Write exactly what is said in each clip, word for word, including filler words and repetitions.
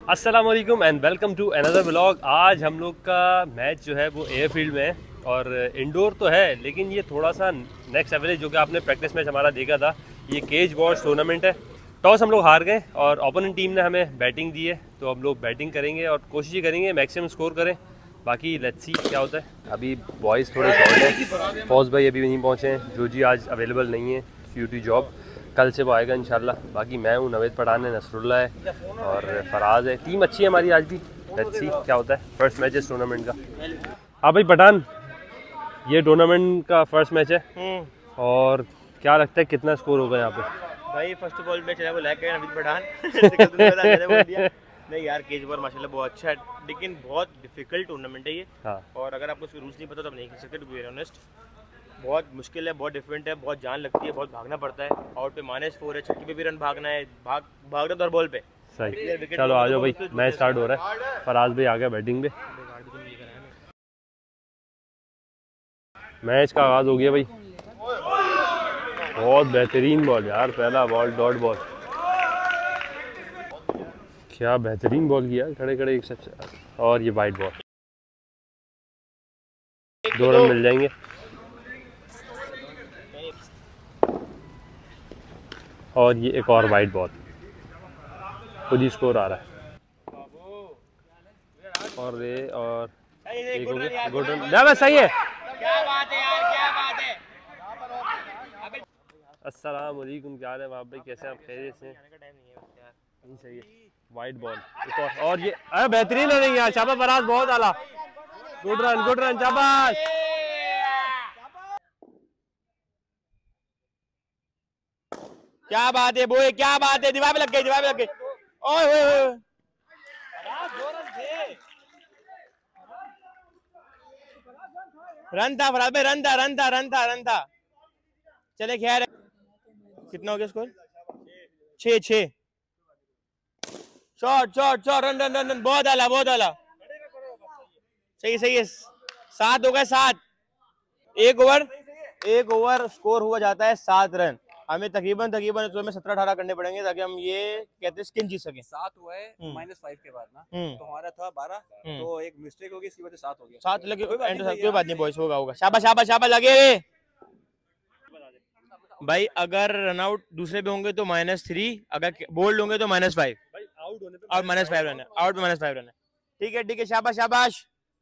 अस्सलाम वालेकुम and welcome to another vlog. आज हम लोग का मैच जो है वो एयरफील्ड में है और इंडोर तो है लेकिन ये थोड़ा सा नेक्स्ट एवरेज जो कि आपने प्रैक्टिस मैच हमारा देखा था। ये केज वॉश टूर्नामेंट है। टॉस हम लोग हार गए और ओपोनेंट टीम ने हमें बैटिंग दी है, तो हम लोग बैटिंग करेंगे और कोशिश करेंगे मैक्सिमम स्कोर करें। बाकी लेट्स सी क्या होता है। अभी बॉयज़ थोड़े शॉर्ट हैं। फौज भाई अभी नहीं पहुँचे हैं, जो जी आज अवेलेबल नहीं है ड्यू टू जॉब, कल से वो आएगा इंशाल्लाह। बाकी मैं हूँ, नवेद पठान है, नसरुल्ला है और फराज है। टीम अच्छी है हमारी आज भी। लेट्स सी क्या होता है। फर्स्ट मैच है टूर्नामेंट का। हाँ भाई पठान, ये टूर्नामेंट का फर्स्ट मैच है और क्या लगता है कितना स्कोर होगा यहाँ पे? भाई फर्स्ट ऑफ ऑल मैं चला को लाइक करें नवीद पठान। नहीं यार, केज वॉर माशाल्लाह बहुत अच्छा है लेकिन बहुत डिफिकल्ट टूर्नामेंट है ये। हाँ। और अगर आपको उसके रूल्स नहीं पता तो आप नहीं खेल सकते, टू बी ऑनेस्ट। बहुत मुश्किल है, बहुत डिफरेंट है, बहुत जान लगती है, बहुत भागना पड़ता है। आउट पे माइनस फोर है, छक्के पे भी रन भागना है, भाग भागना तो हर बॉल पे। सही, चलो आ जाओ भाई, मैच स्टार्ट हो रहा है। फराज भाई आ गया बैटिंग पे। मैच का आगाज हो गया भाई। बहुत बेहतरीन बॉल यार, पहला बॉल डॉट बॉल, क्या बेहतरीन बॉल किया खड़े खड़े एक सबसे। और ये वाइट बॉल, दो रन मिल जाएंगे। और ये एक और वाइट बॉल, खुद ही स्कोर आ रहा है। और ये और एक हो गया, गुड रन। ना बस सही है। क्या बात है यार, क्या बात है। अस्सलाम वालेकुम, क्या हाल है बाप भाई, कैसे आप? खैरियत से? नहीं सही है। वाइट बॉल एक और, और ये अरे बेहतरीन रनिंग यार, शाबाश फराज, बहुत आला, गुड रन गुड रन, शाबाश। क्या बात है बोए, क्या बात है। दीवार पे लग गई, दीवार पे लग गई। ओए होए रन था फराज भाई, रन था रन था रन था रन था। चले खैर, कितना हो गया स्कोर? छः छः। Shot shot shot, run run run run, बहुत आला बहुत आला। सही सही है, सात हो गए, सात। एक ओवर एक ओवर स्कोर हुआ जाता है सात रन। हमें तकरीबन तकरीबन तो हमें सत्रह अठारह करने पड़ेंगे ताकि हम ये कहते हैं स्किन जीत सके। सात हुआ है माइनस फाइव के बाद ना, तो हमारा था बारह, तो एक मिस्टेक होगी, इसकी वजह से सात हो गया। सात लगे, कोई बात नहीं बॉयज, होगा होगा। शाबाश शाबाश शाबाश, लगे भाई। अगर रन आउट दूसरे पे होंगे तो माइनस थ्री, अगर बोल्ड होंगे तो माइनस फाइव, और माइनस फाइव रन है, आउट में माइनस फाइव रन है। ठीक है ठीक है, शाबाश शाबाश।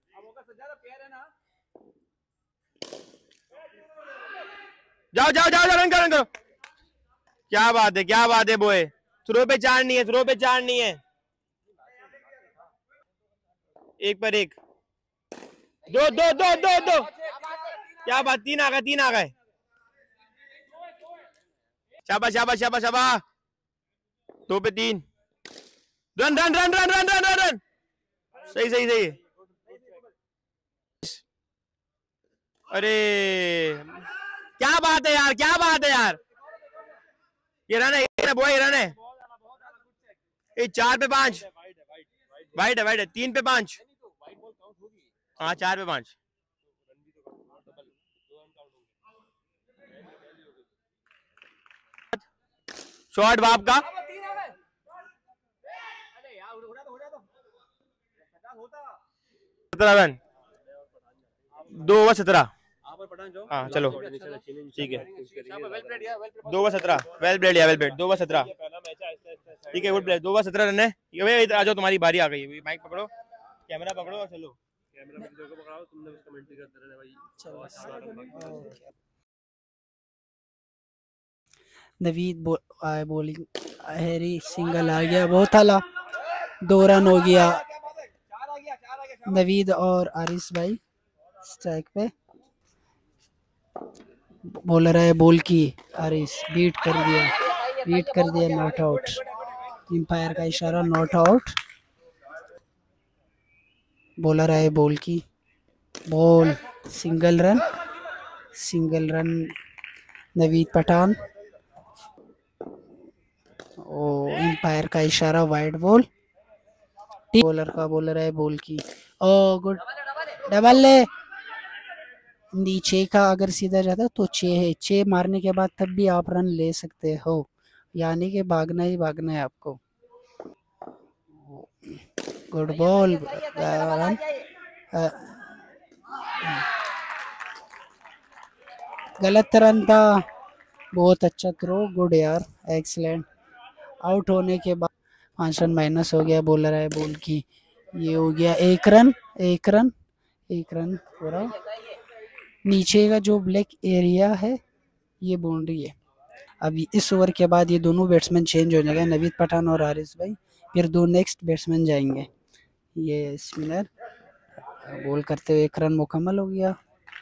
जाओ जाओ जाओ जाओ, रन करो रन करो। क्या बात है, क्या बात है बोए। थ्रो पे चार नहीं है, थ्रो पे चार नहीं है। एक पर एक, दो दो दो दो दो। क्या बात, तीन आ गए, तीन आ गए। शाबाश शाबाश शाबाश शाबाश। दो पे तीन, run run run run run run run. सही सही सही। अरे क्या बात है यार, क्या बात है यार। ये रन है, ये बॉय रन है। ये चार पे पांच, वाइड है वाइड है। तीन पे पांच, हाँ चार पे पांच। शॉट बाप का, सत्रह रन, दो ओवर सत्रह। हाँ चलो ठीक है, दो ओवर सत्रह। वेल प्लेड या वेल प्लेड, दो ओवर सत्रह। ठीक है, गुड प्ले, दो ओवर सत्रह रन है। ये भाई इधर आ जाओ, तुम्हारी बारी आ गई। माइक पकड़ो, कैमरा पकड़ो और चलो। कैमरा पकड़ाओ, तुमने बस कमेंट्री करते रहना भाई। नवीद बो, बॉलिंग, हैरी सिंगल आ गया, बहुत आला, दो रन हो गया। नवीद और आरिस भाई स्ट्राइक पे। बॉलर है बॉल की, आरिस बीट कर दिया, बीट कर दिया, नॉट आउट। एम्पायर का इशारा, नॉट आउट। बॉलर है बॉल की, ball, single run, single run Naveed Pathan. ओ एम्पायर का इशारा, वाइड बॉल। बॉलर का, बॉलर है बॉल की, ओ गुड, डबल ले। नीचे का अगर सीधा जाता तो छः है, छः मारने के बाद तब भी आप रन ले सकते हो, यानी कि भागना ही भागना है आपको। गुड बॉल, रन, गलत रन था, बहुत अच्छा थ्रो, गुड यार, एक्सीलेंट। आउट होने के बाद पाँच रन माइनस हो गया, बॉलर है बॉल की, ये हो गया एक रन, एक रन, एक रन पूरा। नीचे का जो ब्लैक एरिया है ये बाउंड्री है। अब इस ओवर के बाद ये दोनों बैट्समैन चेंज हो जाएंगे, नवीद पठान और हारिस भाई, फिर दो नेक्स्ट बैट्समैन जाएंगे। ये स्पिनर बॉल करते हुए एक रन मुकम्मल हो गया।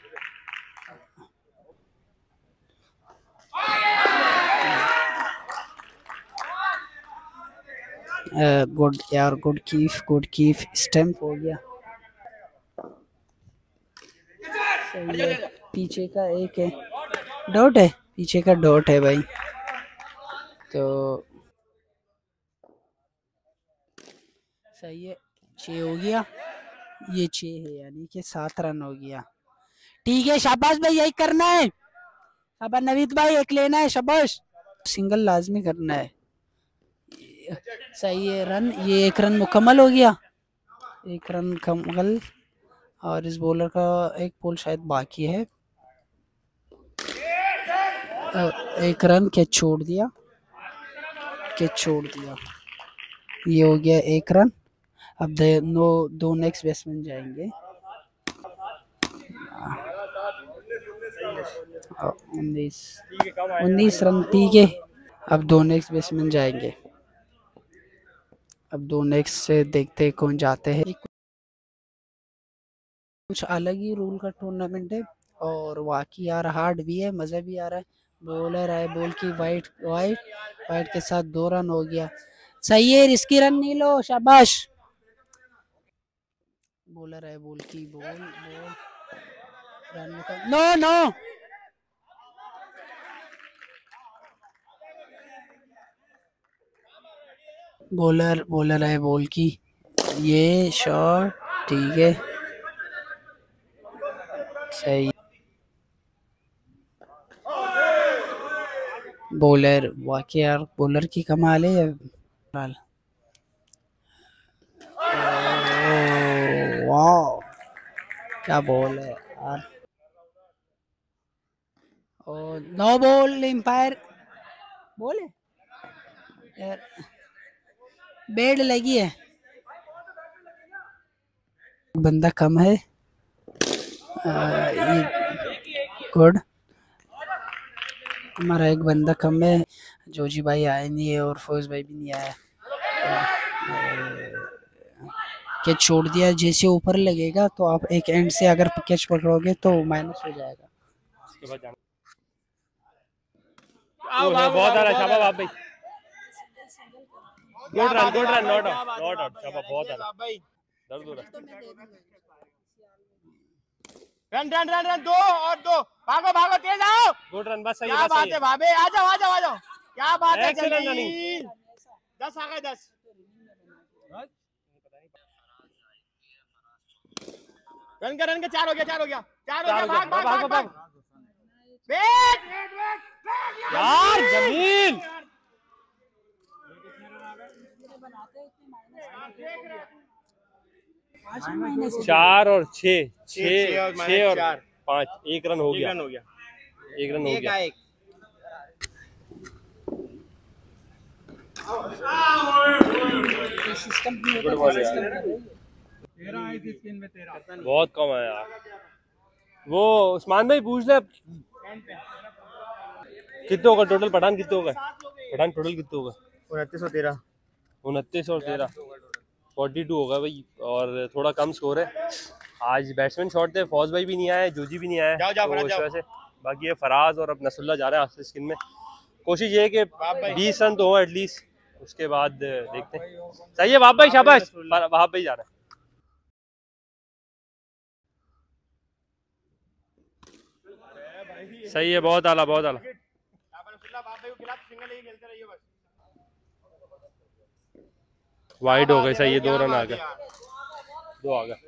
गुड यार, good keep, good keep, stump हो गया। सही है, पीछे का एक है डॉट है, पीछे का डॉट है भाई, तो सही है, छः हो गया, ये छः है यानी कि सात रन हो गया। ठीक है, शाबाश भाई, यही करना है। अब नवीद भाई एक लेना है, शाबाश, सिंगल लाजमी करना है। सही है, रन, ये एक रन मुकम्मल हो गया, एक रन मुकम्मल। और इस बॉलर का एक बॉल शायद बाकी है, एक रन कैच छोड़ दिया, कैच छोड़ दिया, ये हो गया एक रन। अब दे, नो दो नेक्स्ट बैट्समैन जाएंगे, उन्नीस उन्नीस रन, ठीक है। अब दो नेक्स्ट बैट्समैन जाएंगे, अब दो नेक्स्ट से देखते हैं कौन जाते हैं। कुछ अलग ही रूल का टूर्नामेंट है और वाकई यार हार्ड भी है, मज़ा भी आ रहा है। बॉलर आए, बॉल की वाइट वाइट वाइट के साथ दो रन हो गया, सही है, रिस्की रन नहीं लो, शाबाश। बॉलर है, बॉल की बॉल बॉल रन का नो नो, बॉलर बॉलर है बॉल की, ये शॉट, ठीक है, सही। बॉलर वाकई यार, बॉलर की कमाल है। वाह, क्या बॉल है यार, और नो बॉल, एम्पायर बॉल है यार, बेड लगी है, बंदा कम है, गुड, हमारा एक बंदा कम है, जोजी भाई आए नहीं है और फौज भाई भी नहीं आया, कैच छोड़ दिया, जैसे ऊपर लगेगा तो आप एक एंड से अगर कैच पकड़ोगे तो माइनस हो जाएगा। उसके बाद जाना बहुत आ रहा है, शाबाश आप भाई, good run, good run, not out, not out, शाबाश, बहुत आ रहा है, दर्द हो रहा है। रन रन रन रन, दो और दो, भागो भागो, तेज आओ, गुड रन, बस सही क्या है, बात है भाभी, आ जाओ आ जाओ आ जाओ, क्या बात है, एक्सीलेंट रनिंग, दस आ गए, दस, रन का रन का चार हो गया, चार हो गया, चार हो गया, भाग भाग भाग भाग, वेट यार जमीन, चार और छः, छः छः और पाँच, एक रन हो गया, रन हो गया, एक रन हो गया, बहुत कम है यार। वो उस्मान भाई पूछ ले कितने होगा टोटल, पठान कितने होगा, पठान टोटल कितने होगा, उनतीस और तेरह, उनतीस और तेरह, फोर्टी टू होगा भाई, और थोड़ा कम स्कोर है। आज बैट्समैन शॉट थे, फौज भाई भी नहीं आए, जोजी भी नहीं आए, जाओ, जाओ, तो इस जाओ। वजह से बाकी ये फराज और अब नसरुल्लाह जा रहे हैं आखिरी स्किन में। कोशिश ये है कि बीस रन तो हो एटलीस्ट, उसके बाद देखते हैं। सही है वहाब भाई, शाबाश, वहाब भाई जा रहे हैं। सही है, बहुत आला, बहुत आला, वाइड हो गई, सही है, दो रन आ गए, दो आ गए,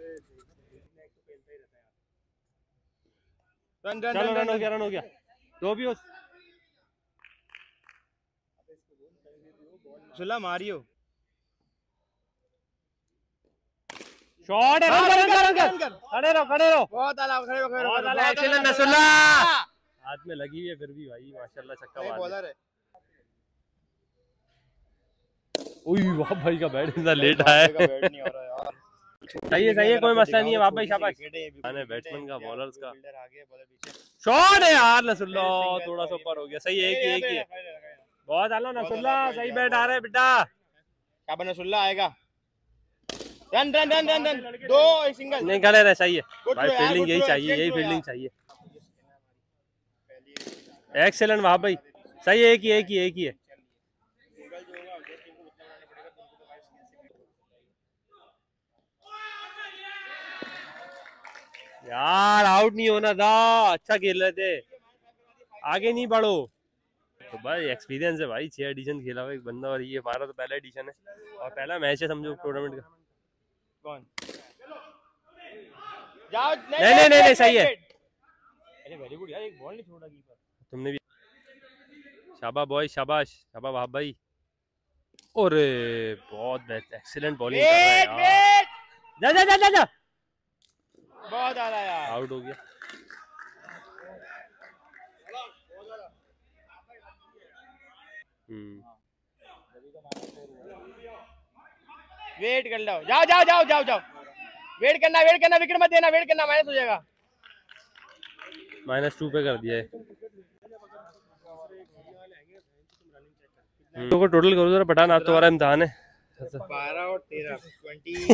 चलो रन हो गया, रन हो गया, दो भी हो, सुल्ला मारियो, शॉट है, रन कर रन कर रन कर, खड़े रहो खड़े रहो, बहुत आला, खड़े रहो खड़े रहो, बहुत आला, एक्सीलेंट नसरुल्लाह, हाथ में लगी हुई है फिर भी भाई माशाल्लाह छक्का मार बॉलर है। ओए वाह भाई का बैट इतना लेट आया है, बैट नहीं हो रहा यार, सही है सही है, कोई मसला नहीं है, वाह भाई शाबाश, मैंने बैट्समैन का बॉलर्स का शॉट है यार नसरुल्लाह, थोड़ा सा ऊपर हो गया, सही है, एक ही एक ही है, बहुत आला नसरुल्लाह, सही बैट आ रहा है बेटा, शाबाश नसरुल्लाह आएगा, run run run run run, दो सिंगल, नहीं गले रहे, सही है भाई, फील्डिंग यही चाहिए, यही फील्डिंग चाहिए, एक्सीलेंट वाह भाई, सही है, एक ही एक ही एक ही है, यार आउट नहीं होना था, अच्छा खेल रहे थे, आगे नहीं बढ़ो, तो भाई एक्सपीरियंस है भाई, छह एडिशन खेला हुआ एक बंदा, और ये हमारा तो पहला एडिशन है और पहला मैच है समझो टूर्नामेंट का। कौन जाओ, नहीं नहीं नहीं, नहीं सही है, अरे वेरी गुड यार, एक बॉल नहीं छोड़ा कीपर, तुमने भी, शाबाश बॉय शाबाश, शाबाश वाह भाई, और बहुत बेस्ट एक्सीलेंट बॉलिंग कर रहा है यार, जा जा जा जा जा, बहुत आला यार, आउट हो गया, हम्म वेट कर लो, जाओ जाओ जाओ जाओ जाओ, वेट करना वेट करना, विकेट मत देना, वेट करना, माइनस हो जाएगा, माइनस टू पे कर दिया है, तो को टोटल करो जरा पठान, आप तुम्हारा इम्तिहान है, बारह और तेरह ट्वेंटी,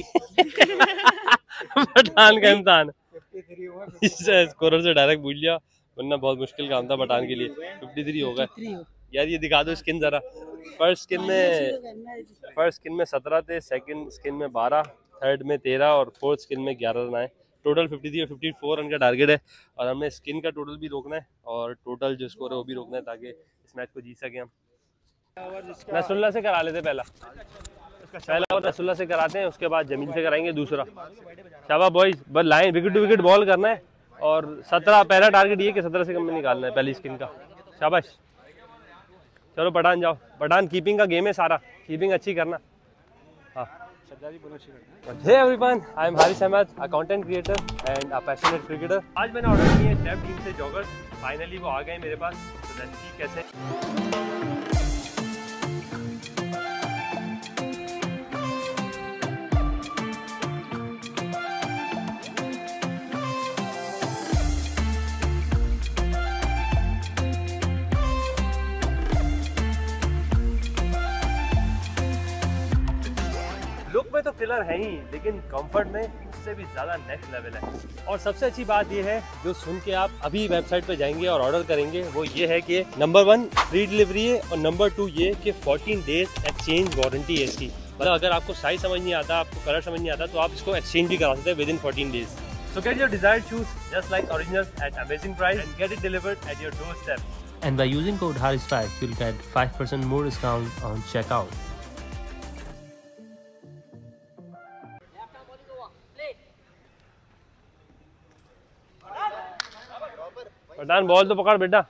पठान का इम्तिहान, इससे स्कोरर से डायरेक्ट भूल लिया, वरना बहुत मुश्किल काम था पठान के लिए, फिफ्टी थ्री होगा यार, ये दिखा दो स्किन जरा, फर्स्ट स्किन में फर्स्ट स्किन में सत्रह थे, सेकंड स्किन में बारह, थर्ड में तेरह और फोर्थ स्किन में ग्यारह रन आए, टोटल फिफ्टी थ्री और फिफ्टी फोर रन का टारगेट है, और हमने स्किन का टोटल भी रोकना है और टोटल जो स्कोर है वो भी रोकना है, ताकि इस मैच को जीत सके हम। नसरुल्लाह से करा लेते पहला पहला और नसरुल्लाह से कराते हैं, उसके बाद जमील से कराएंगे दूसरा, शाबाश बॉयज, बस line wicket to wicket ball करना है, और सत्रह पहला टारगेट ये कि सत्रह से कम में निकालना है पहली स्किन का, शाबाश, चलो पठान जाओ, पठान कीपिंग का गेम है सारा, कीपिंग अच्छी करना। हाँ, hey everyone, I am Haris Ahmed, a content creator and a passionate cricketer. आज मैंने ऑर्डर किए स्टेप टीम से जॉगर्स, फाइनली वो आ गए मेरे पास, तो लेट्स सी कैसे। लुक में तो किलर है ही, लेकिन कंफर्ट में उससे भी ज़्यादा नेक्स्ट लेवल है, और सबसे अच्छी बात ये है जो सुन के आप अभी वेबसाइट पे जाएंगे और ऑर्डर करेंगे, वो ये है कि नंबर वन फ्री डिलीवरी है, और नंबर टू ये कि फोर्टीन डेज एक्सचेंज वारंटी है इसकी, मतलब अगर आपको साइज समझ नहीं आता, आपको कलर समझ नहीं आता, तो आप इसको एक्सचेंज भी करा सकते हैं within fourteen days. So get your desired shoes just like original at amazing price and get it delivered at your doorstep. And by using code Haris five, you'll get five percent more discount on checkout. Pathan ball तो पकड़ बेटा,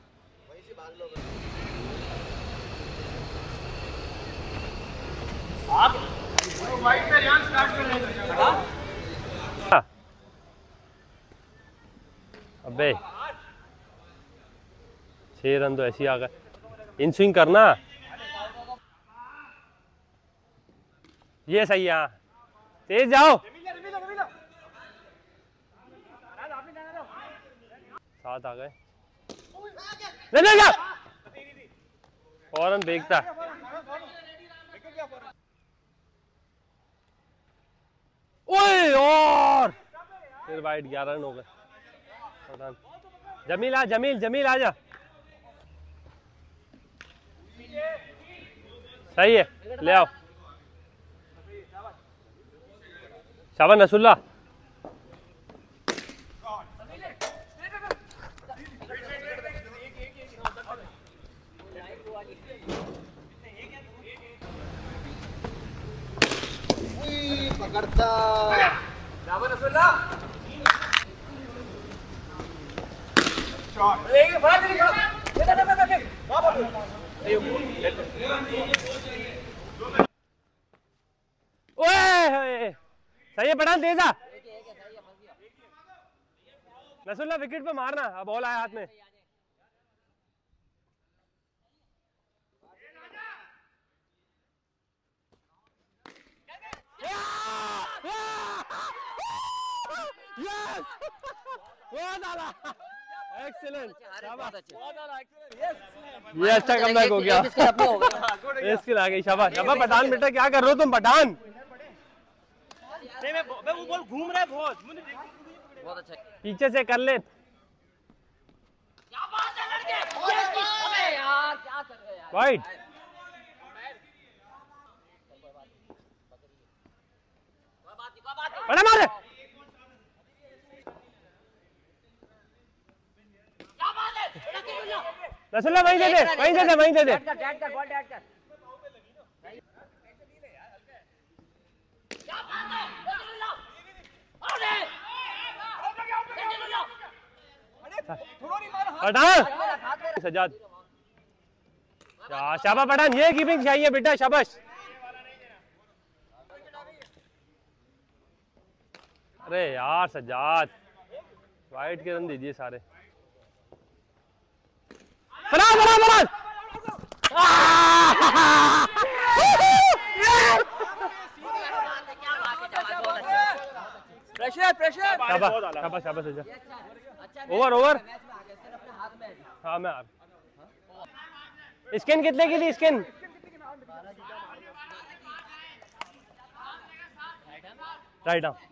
अबे छह run तो ऐसे ही आ गए, in swing करना, ये सही है, तेज जाओ, सात आ गए, नहीं नहीं फौरन फेंकता, ओए और फिर वाइड ग्यारह रन हो गए, जमील आ, जमील जमील आ जा, सही है, ले आओ, शाबाश नसरुल्लाह, पकड़ता सही है पठान, तेज आ। नसरुल्लाह विकेट पे मारना, अब बॉल आया हाथ में। एक्सीलेंट, ये अच्छा कमबैक हो गया। इसके आ गई, शाबाश शाबाश पठान बेटा, क्या कर रहे हो तुम पठान? मैं वो बॉल घूम रहा है बहुत, बहुत अच्छा पीछे से कर ले। वाइट, बड़ा मार। नसरुल्लाह वहीं दे दे, वहीं दे दे, वहीं दे दे। पठान, सजाद, शाबाश पठान, ये कीपिंग चाहिए बेटा, शाबाश। अरे यार सजाद, वाइट के रन दीजिए सारे। Pathan Pathan Pathan, pressure pressure. शाबाश शाबाश शाबाश सजाद। ओवर ओवर, हाँ मैं आ। स्किन कितने की थी स्किन? Right arm.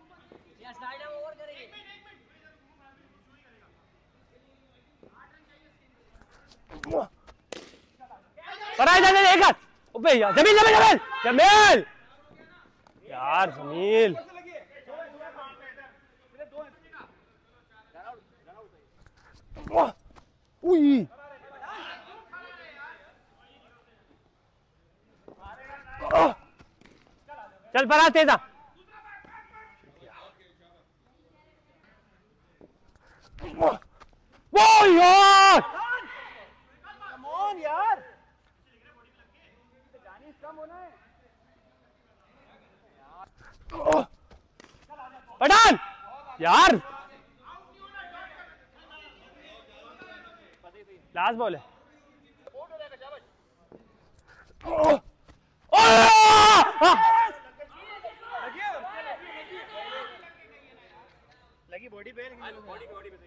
पर आ जा एक हाथ ऊपर यार, जमील जमील जमील जमील, यार जमील। उई चल पर आ तेजा। वो यार यार पठान यार, लास्ट बॉल है। लगी बॉडी पे, बॉडी पे बॉडी पे।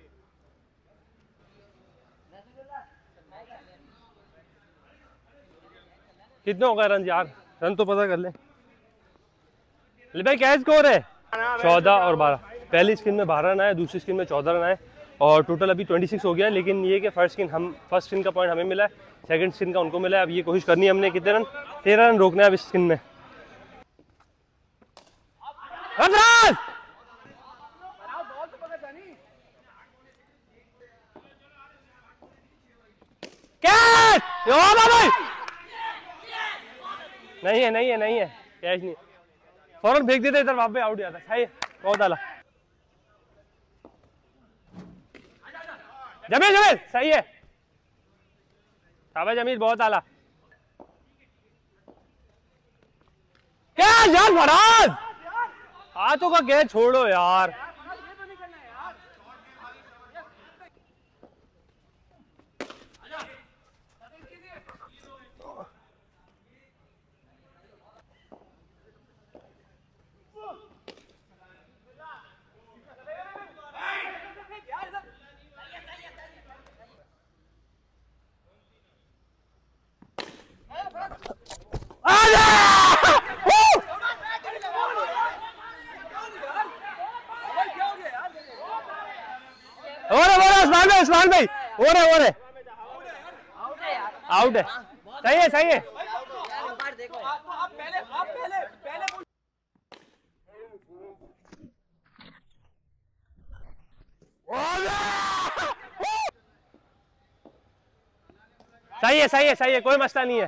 कितने हो गए रन यार? रन तो पता कर ले। भाई क्या स्कोर है? चौदह और बारह। पहली स्किन में बारह रन आए, दूसरी स्किन में चौदह रन आए और टोटल अभी छब्बीस हो गया है। लेकिन ये कि फर्स्ट स्किन हम फर्स्ट स्किन का पॉइंट हमें मिला है, सेकंड स्किन का उनको मिला है। अब ये कोशिश करनी है हमने, कितने रन? तेरह रन रोकना है अब इस स्किन में। नहीं है नहीं है नहीं है, कैच नहीं, फौरन फेंक देते इधर, वहां पे आउट जाता। सही, बहुत डाला। जमील जमील सही है, शाबाश जमील, बहुत आला। क्या यार फराज, हाथों का कैच छोड़ो यार। उस्मान भाई, उस्मान भाई, हो रहा हो रहा आउट है। सही है सही है। सही है सही है सही है, कोई मसला नहीं है।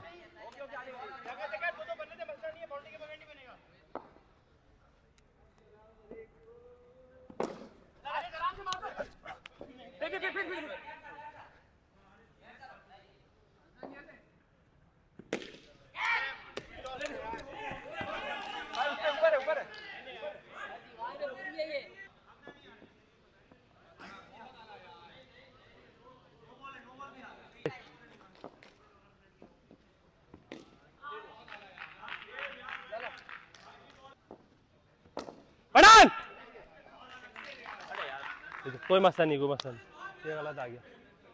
कोई मसला नहीं, कोई मसला नहीं, ये गलत आ गया।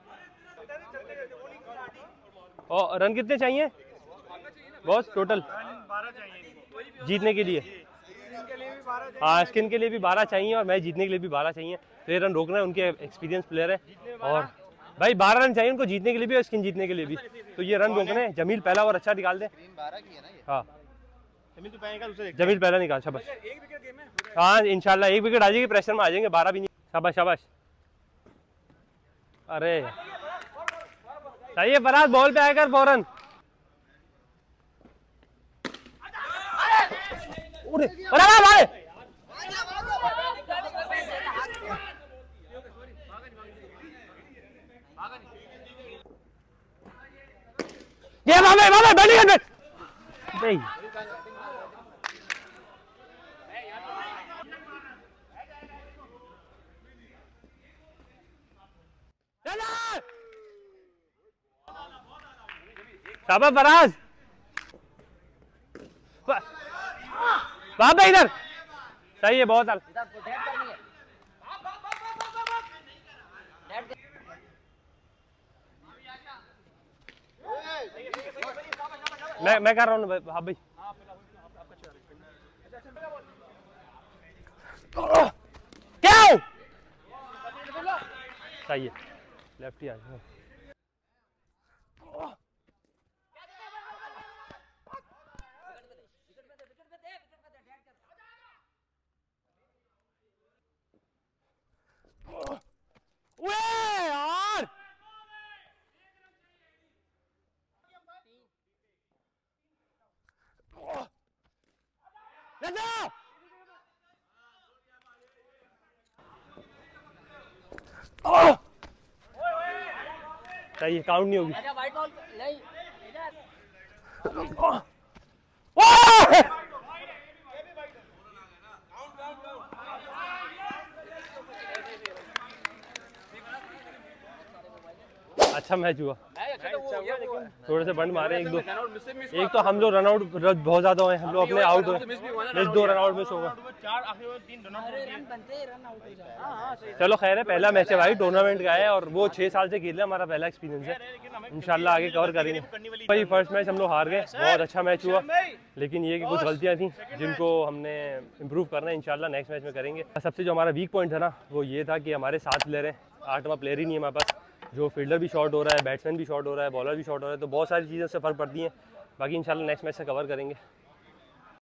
और रन कितने चाहिए बॉस टोटल जीतने के लिए? हाँ, स्किन के लिए भी बारह चाहिए और मैच जीतने के लिए भी बारह चाहिए। तो ये रन रोकना है, उनके एक्सपीरियंस प्लेयर है और भाई बारह रन चाहिए उनको जीतने के लिए भी और स्किन जीतने के लिए भी। तो ये रन रोकने हैं। जमील पहला और अच्छा निकाल दे। हाँ जमील पहला निकाल, शाबाश। हाँ इंशाल्लाह एक विकेट आ जाएगी, प्रेशर में आ जाएंगे, बारह भी नहीं। शाबाश शाबाश। अरे सही है फराज, बॉल पे आकर फौरन। ये मामे मामे बैटिंग कर नहीं। शाबाश फराज, बाबा इधर सही है, बहुत मैं मैं कर रहा हूँ। हाँ भाई क्या सही है, लेफ्ट ही आ जाए। यार सही है, काउंट नहीं होगी। अच्छा मैच हुआ, थोड़े से बंड मारे एक दो। एक तो हम लोग रन आउट बहुत ज्यादा हुए, हम लोग अपने आउट हुए, मिस दो रन आउट मिस होगा। चलो खैर है, पहला मैच है भाई, टूर्नामेंट का है और वो छह साल से खेल रहे, हमारा पहला एक्सपीरियंस है। इंशाल्लाह आगे कवर करेंगे। भाई फर्स्ट मैच हम लोग हार गए, बहुत अच्छा मैच हुआ, लेकिन ये कि कुछ गलतियाँ थी जिनको हमने इम्प्रूव करना है, इंशाल्लाह नेक्स्ट मैच में करेंगे। सबसे जो हमारा वीक पॉइंट था ना, वो ये था कि हमारे सात प्लेयर हैं, आठवां प्लेयर ही नहीं है हमारे पास। जो फील्डर भी शॉट हो रहा है, बैट्समैन भी शॉट हो रहा है, बॉलर भी शॉट हो रहा है, तो बहुत सारी चीज़ें से फ़र्क पड़ती हैं। बाकी इंशाल्लाह नेक्स्ट मैच से कवर करेंगे।